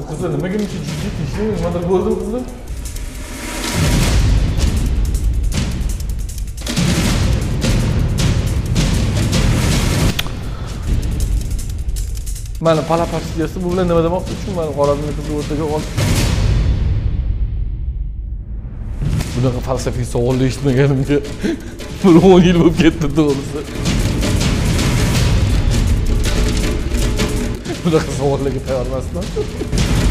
Kızım nimaga buncha jiddiy ishing nimadir bo'ldimi qizim? Mana palapastiyasi bu bilan nima demoqchi uchun mana qoramni qizni o'rtaga olib. Bunaqa falsafiy savolni eshitmaganimga bir 10 yil bo'lib ketdi to'g'risi. Bunaqa savollarga tayyormasman.